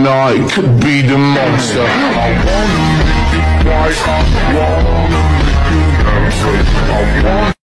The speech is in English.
night could be the monster. I wanna make it right, I wanna